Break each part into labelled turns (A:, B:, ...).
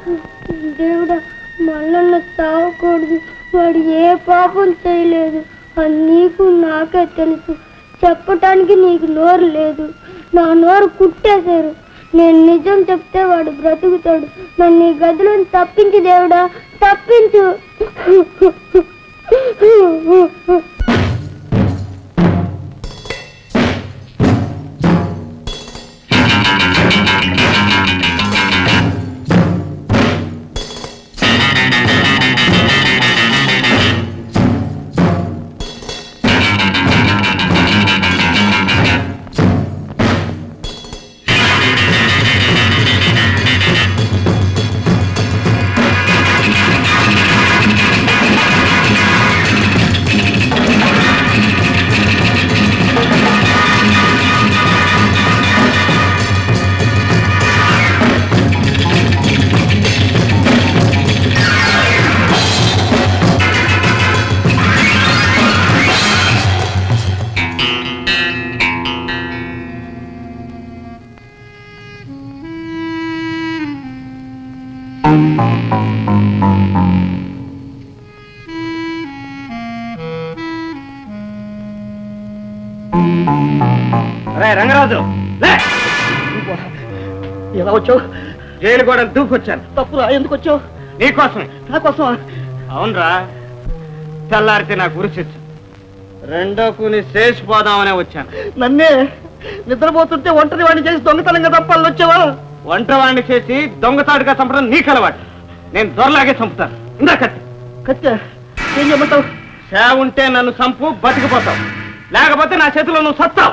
A: దేవుడా మల్లన్న తాగకూడదు, వాడు ఏ పాపం చేయలేదు అని నీకు నాకే తెలుసు. చెప్పటానికి నీకు నోరు లేదు, నా నోరు కుట్టేశారు. నేను నిజం చెప్తే వాడు బ్రతుకుతాడు. నన్ను ఈ గదిలోని తప్పించు దేవుడా, తప్పించు.
B: రంగరాజు ఎలా వచ్చావు? జైలు కూడా దూకొచ్చాను. తప్పురా, ఎందుకు వచ్చావు? నీకోసమే. నాకోసమా? అవునరా, తెల్లారితే నాకు గురిచొచ్చు. రెండో కూని చేసిపోదామనే వచ్చాను. నన్నే నిద్రపోతుంటే ఒంటరి వాడిని చేసి దొంగతనంగా తప్పాలని వచ్చావా? ఒంటరివాడిని చేసి దొంగతాడుగా చంపడం నీకు అలవాటు. నేను దొరలాగే చంపుతాను. ఇందా కత్తి. కత్తి ఏం చెప్పమంటావు? సేవ ఉంటే నన్ను చంపు, బతికిపోతావు. లేకపోతే నా చేతిలో నువ్వు సత్తావు.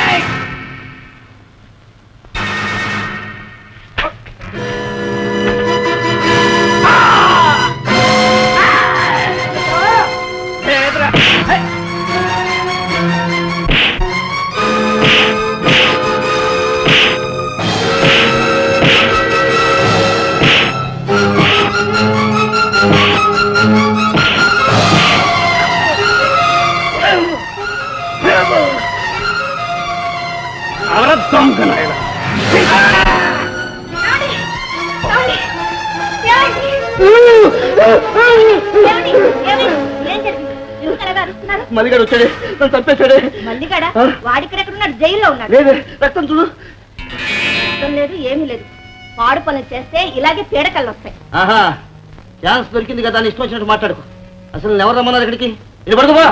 B: మల్లిగాడు వచ్చాడే, నన్ను చంపేశాడే.
A: మల్లిగాడా? వాడిక్కడెక్కడున్నాడు? జైల్లో ఉన్నాడు.
B: లేదు, రక్తం చూడు.
A: రక్తం లేదు, ఏమీ లేదు. పాడు పనులు చేస్తే ఇలాగే పీడకలు వస్తాయి.
B: ఆహా, ఛాన్స్ దొరికింది కదా అని ఇష్టం వచ్చినట్టు మాట్లాడుకో. అసలు ఎవరు రమ్మన్నారు ఇక్కడికి? ఇది పడుకోబా.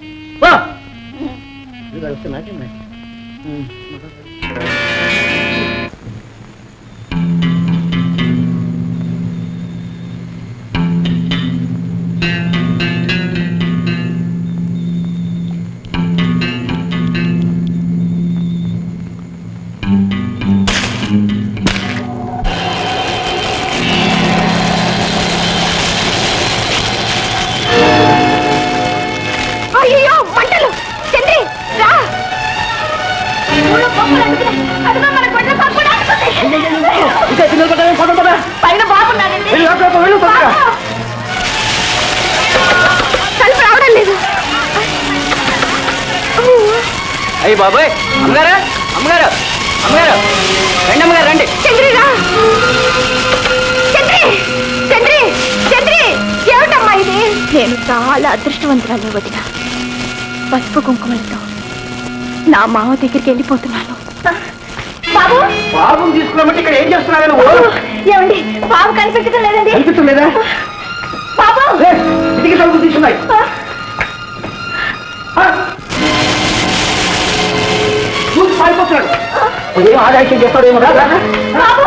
B: వస్తే నాకేం
A: పైన బాగున్నాడండి. తలుపు రావడం లేదు.
B: అయ్యి బాబాయ్, అమ్మగారు అమ్మగారు అమ్మగారు రండి, అమ్మగారు రండి.
A: చంద్రిరా, చంద్రి చంద్రి చంద్రి, ఏమిటమ్మా ఇది? నేను చాలా అదృష్టవంతురాలే వదిన. పసుపు కుంకుమలతో నా మామ దగ్గరికి వెళ్ళిపోతున్నాను. బాబు,
B: బాబుని తీసుకున్నామంటే ఇక్కడ ఏం చేస్తున్నావు నువ్వు?
A: ఏమండి, బాబు కనిపించడం లేదండి.
B: కనిపించలేదా?
A: బాబు
B: ఇంటికి తలుపులు తీసుకున్నాయి. చూసి పారిపోతున్నాడు. ఏం ఆదాయం చేస్తాడేమో.
A: బాబు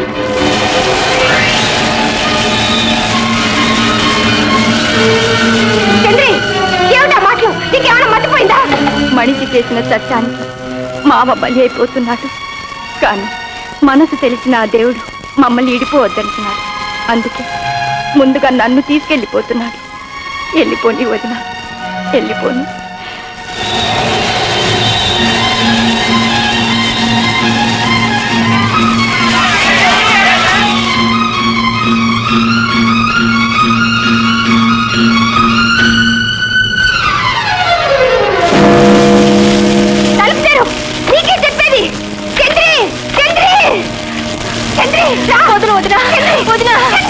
A: చంద్రి, ఏమిటా మాటలు? నీకేమైనా మర్చిపోయిందా? మనిషి చేసిన చట్టానికి మామ బలి అయిపోతున్నాడు. కానీ మనసు తెలిసిన ఆ దేవుడు మమ్మల్ని ఇడిపోవద్దంటున్నాడు. అందుకే ముందుగా నన్ను తీసుకెళ్ళిపోతున్నాడు. వెళ్ళిపోని వదిన, వెళ్ళిపోని. వదిన వదిన వదిన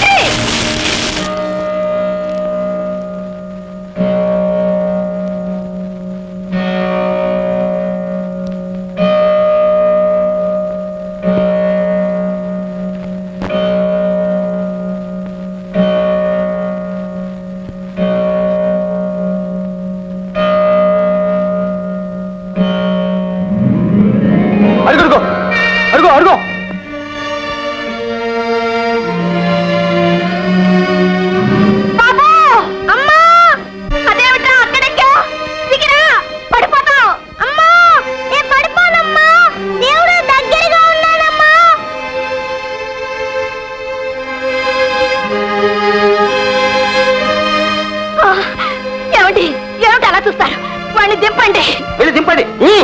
C: వాడిని దింపండి.
B: వెళ్ళి దింపండి.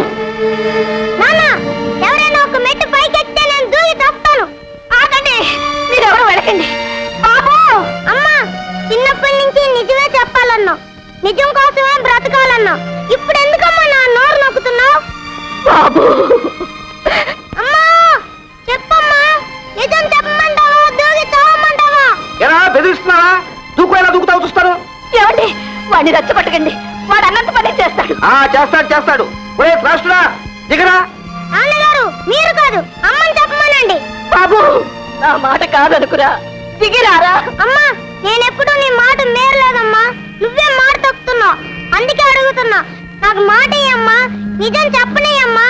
A: ఎవరైనా ఒక మెట్టు పైకి ఎక్కితే నేను దూకి తప్పుతాను.
C: ఆగండి, మీరెవరు వెళ్ళకండి.
A: బాబు అమ్మా, చిన్నప్పటి నుంచి నిజమే చెప్పాలన్నావు, నిజం కోసమే బ్రతకాలన్నావు. ఇప్పుడు ఎందుకమ్మా నా నోరు నొక్కుతున్నావు?
C: బాబు
A: అమ్మా చెప్పమ్మా, నిజం చెప్పమంటావా దూకి తావమంటావా?
B: ఎలా బెదిరిస్తున్నావా? దూకులా దూకుతావు చూస్తాను.
C: ఏమండి, వాడిని రెచ్చగొట్టకండి. వాడు అన్నంత పని చేస్తాడు.
B: చేస్తాడు. ఒరే రాష్ట్రుడా, దిగరా.
A: నాన్నగారు మీరు కాదు, అమ్మని చెప్పమనండి.
C: బాబు నా మాట కాదనుకురా, దిగిరారా.
A: అమ్మా నేనెప్పుడు నీ మాట మేరలేదమ్మా, నువ్వే మాట తప్పుతున్నావు. అందుకే అడుగుతున్నా, నాకు మాట ఇయ్యమ్మా, నిజం చెప్పనీయమ్మా.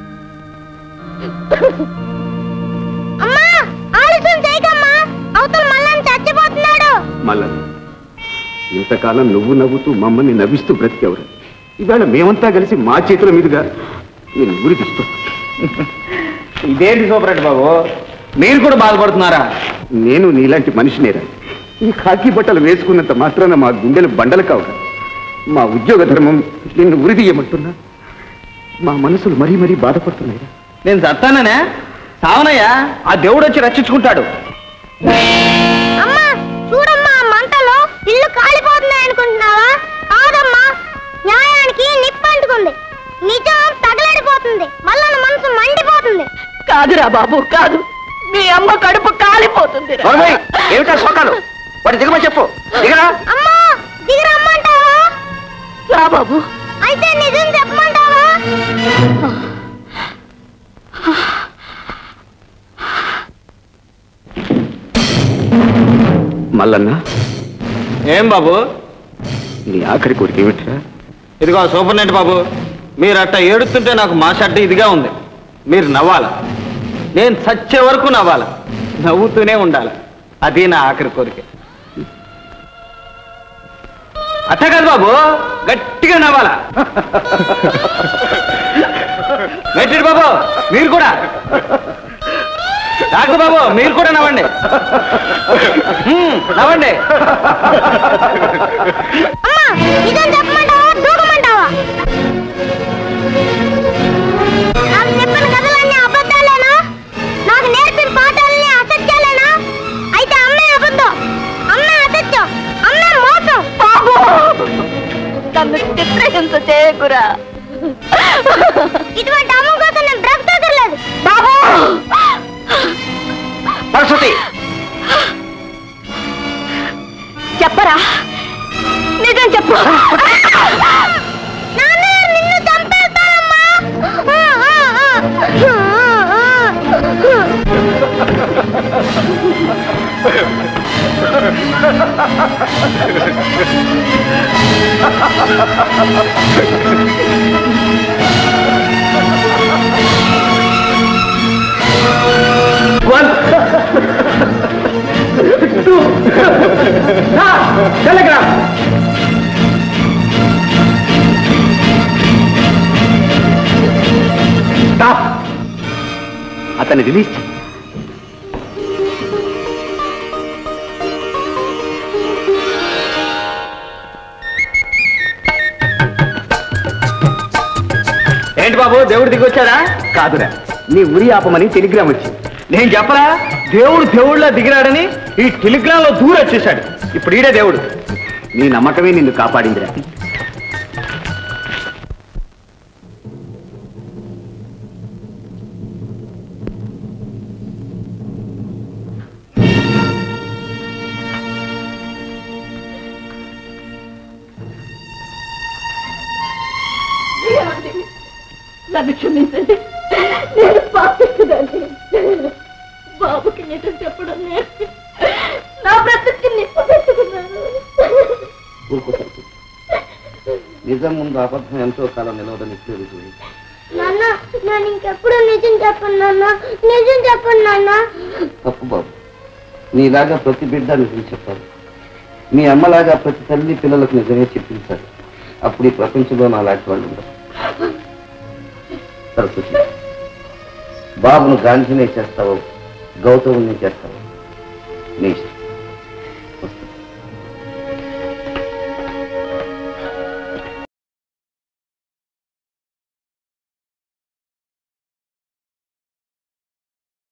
A: అమ్మా ఆలస్యం చేయకమ్మా, అవతల మళ్ళీ చచ్చిపోతున్నాడు.
D: మల్లన్న, ఇంతకాలం నువ్వు నవ్వుతూ మమ్మల్ని నవ్విస్తూ బ్రతికేవరు. ఇవాళ మేమంతా కలిసి మా చేతుల మీదుగా నేను ఊరి తీస్తూ.
B: ఇదేంటి సూపరెడ్డి బాబు, మీరు కూడా బాధపడుతున్నారా?
D: నేను నీలాంటి మనిషినేరా. ఈ ఖాకీ బట్టలు వేసుకున్నంత మాత్రాన మా గుండెలు బండలు కావుగా. మా ఉద్యోగ ధర్మం నిన్ను ఉరి తీయమంటున్నా. మా మనసులు మరీ మరీ బాధపడుతున్నాయిరా.
B: నేను చస్తాననే సావనయ్యా, ఆ దేవుడు వచ్చి రక్షించుకుంటాడు.
A: అమ్మా చూడమ్మా, మంటలో ఇల్లు కాలిపోతున్నాయి అనుకుంటున్నావా? కాదమ్మా, న్యాయానికి నిప్పంటుకుంది, నిజం తగలడిపోతుంది, మళ్ళా మనసు మండిపోతుంది.
C: కాదురా బాబు, కాదు. మీ అమ్మ కడుపు కాలిపోతుంది.
B: ఏమిటా శోకాలు? వాడి దిగమని చెప్పు. దిగరా.
A: అమ్మా దిగరమ్మంటావా?
C: రా బాబు.
A: అయితే నిజం చెప్పమంటావా?
D: మల్లన్న,
B: ఏం బాబు
D: నీ ఆఖరి కోరిక ఏమిట్రా?
B: ఇదిగో సూపరింటెండెంట్ బాబు, మీరు అట్ట ఏడుస్తుంటే నాకు మా షడ్డ ఇదిగా ఉంది. మీరు నవ్వాల, నేను చచ్చే వరకు నవ్వాల, నవ్వుతూనే ఉండాలి. అది నా ఆఖరి కోరిక. అట్ట కాదు బాబు, గట్టిగా నవ్వాలా. గట్టి బాబు మీరు కూడా, డాక్టర్ బాబు మీరు కూడా నవ్వండి. నవ్వండి.
A: నిజం చెప్పమంటావా దూకమంటావా? నాకు చెప్పిన కథలన్నీ అబద్ధాలేనా? నాకు నేర్పిన పాఠాలన్నీ అసత్యాలేనా? అయితే అమ్మే అబద్ధం, అమ్మే అసత్యం, అమ్మే మోసం.
C: బాబు నన్ను చిత్రహింస చేయకురా.
A: ఇటువంటి అమ్మ కోసం నేను బ్రతకలేదు.
C: బాబు
B: సరస్వతి
C: చెప్పరా, నిజం చెప్పు.
A: నాన్న నిన్ను చంపేస్తానమ్మా.
B: టెలిగ్రామ్.
D: అతన్ని రిలీజ్ చేయి.
B: ఏంటి బాబు దేవుడు దిగొచ్చాడా?
D: కాదురా, నీ ఉరి ఆపమని టెలిగ్రామ్ వచ్చింది.
B: నేను చెప్పరా దేవుడు దేవుళ్ళ దిగిరాడని? ఈ టెలిగ్రామ్ లో దూరం వచ్చేసాడు. ఇప్పుడు ఈడే దేవుడు.
D: నీ నమ్మకమే నిన్ను కాపాడిందిరా.
C: నన్ను క్షమించండి, నేను పాపిస్తుందండి. బాబుకి నిజం చెప్పడం నేర్పి నా బ్రతుక్కి నిప్పు పెట్టుకున్నాను.
D: నిజం ముందు అబద్ధం ఎంతో కాలం నిలవదని తెలుసు.
A: నాన్న నేను ఇంకెప్పుడు నిజం చెప్పను నాన్న, నిజం చెప్పను నాన్న.
D: తప్పు బాబు, నీలాగా ప్రతి బిడ్డ నిజం చెప్పాలి. మీ అమ్మలాగా ప్రతి తల్లి పిల్లలకు నిజమే చెప్పించాలి. అప్పుడు ఈ ప్రపంచంలో నాలాంటి వాళ్ళు ఉండరు. సరస్వతి, బాబును గాంధీనే చేస్తావు, గౌతముని చేస్తావు, నీ ఇష్టం.